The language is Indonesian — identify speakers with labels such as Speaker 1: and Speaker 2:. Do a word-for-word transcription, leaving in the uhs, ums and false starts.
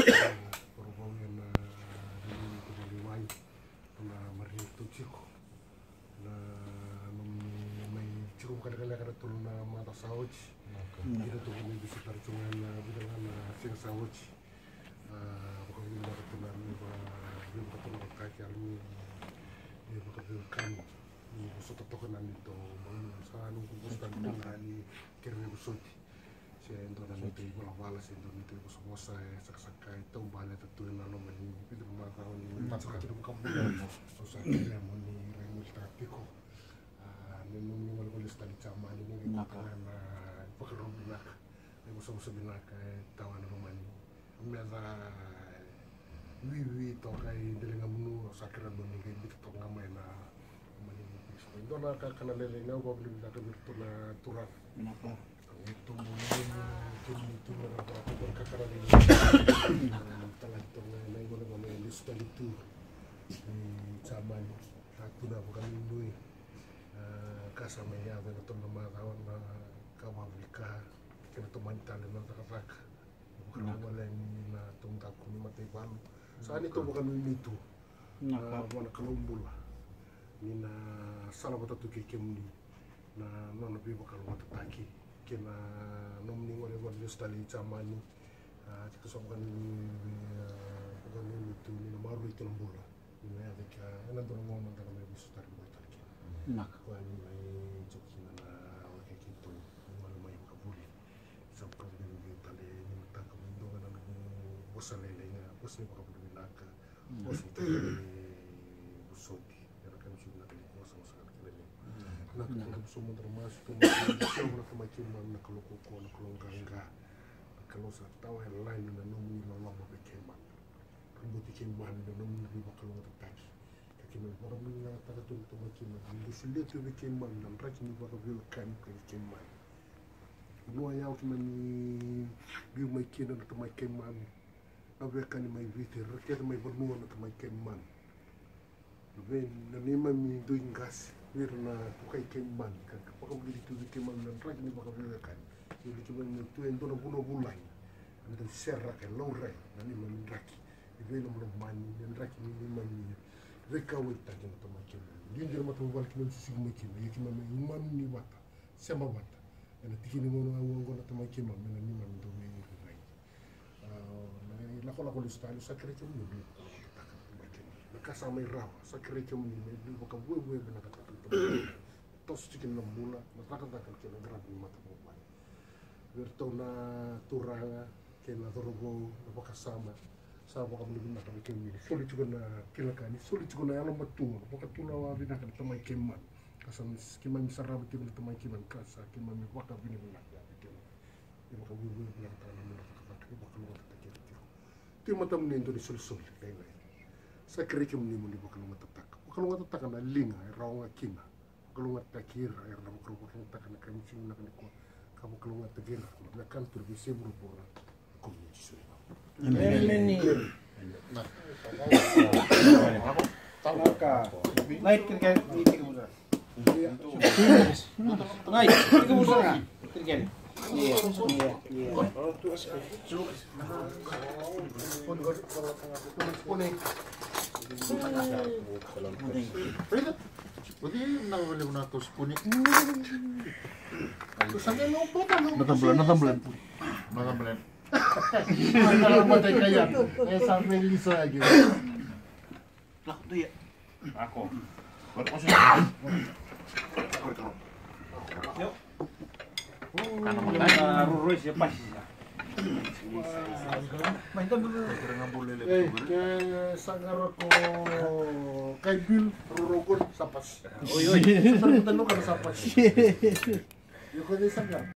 Speaker 1: Perhubungan di Kebaliwai na Mariento Chico na may cukup kadang-kadang kada tulong na mata sawaj kita tuh may bisitar cungan na bidangan na sing sawaj bukan ini na katulan ba yung katulan ng kaki almi yung katulan ni gusto totokan nito sa anong kumusta ni kirmi busoti siya ito na nito yung wala siya ito nito yung kusa saksak ito bala tatuloy na naman yung pinag mga kaon yung nakakatulong kambulan so sa kaya mo ni Raymond Tapiko nung wala ko lista di sama ini ni makanan pakalong binak ay gusto ko sa binak ay tawa na naman umeza wiwi to kay dalinga munu sakran mo ni kay bito nga may na mani so ito na kakanalele nga ko bili na kabirto na turak napa ito mo ni ito mo na para ko kakanalele talento na na wala mo may lista dito sama satu na bukan indui kasama ya dengan teman kawan kawan mereka kena teman tali nanti kafak bukan mulai na tungtak kuni mati balu saat itu bukan itu mana kelumbul ni na salah betul tu kekem ni na nona bi bakal mata taki kena nomni wale wale stali chamani kita sokan bukan itu ni maru itu kelumbul ni ya deka ena tu ngomong dalam episode tadi tadi nak wani jokina na wake kito wala may kabuli sa problem ni tali ni mataka mundo na nang bosalele nga bos ni kabuli naka bos ni busoti era kan sud na kali ko sa sa kali na na sumundra mas to na kamaki man na kaloko ko na kalonganga kalau sa tawa headline na nomi na lama bekema rubuti keman na nomi ni bakalong taki kini orang mengingat kata tu tu macam mana sulit tu bikin man dan rakyat ni bakal bil kan bikin man luar yang kini ni bil makin dan tu makin man apa kan ni mai viti rakyat mai bernua dan tu makin man ben dan ni mai doing gas wirna tu kai keman kan bakal beli tu bikin man dan rakyat ni bakal bil kan jadi cuma tu yang tu nak bunuh bulan ada serra kan lore dan ni man rakyat ini belum man dan rakyat ni man reka wita kina to makin ginjir mata wal kina ci sig makin yiki mam man ni wata sema wata ena tikini mono wongo na to makin mam na ni mam do me ni rai ah la ko la ko listali sakre ci mu bi na ka sa may raw sakre ci mu ni bi ko ka bu bu na ka tos ci kina mula na ka ka ka kina grab ni mata mo ba verto na turanga kina dorogo na baka sama sabu kamu lebih nak makin ini, sulit juga na kilakan ini, sulit juga na alam betul. Bukan tu lawa bina kan temai keman, kasam kiman misara betul bina temai keman kasa kiman miwaka bina bina ya betul. Ini bukan bulu bina tanah bina kata kata bukan luar kata kira kira. Tu macam ni itu disulit sulit lain lain. Saya kira kem ni muni bukan luar tak, bukan luar tak kan linga, rawa kina, bukan luar tak kira, air dalam kerupuk luar tak kan kami cuma nak nikah, kamu keluar tak kira, nak kan tu bisa berubah, komunikasi sulit.
Speaker 2: Ini nah tahu ka naik kan ini kemudian naik ini kemudian kerjaan iya iya iya
Speaker 1: Berarti nak boleh guna tos kuning. Terus sampai lupa kan?
Speaker 3: Nonton bulan, nonton bulan,
Speaker 1: nonton bulan. Kalau mata kayak, eh sampai Lisa lagi.
Speaker 3: lah tu ya.
Speaker 2: Aku.
Speaker 3: Buat kosong.
Speaker 2: Yuk. Karena makanya rurus ya pas. Mainkan dulu.
Speaker 1: Kira boleh lele. Eh, ke sangar ko kay Bill rurokon sapas.
Speaker 2: Oy oy.
Speaker 1: Sa tanong kan sapas. Yo ko ni sangar.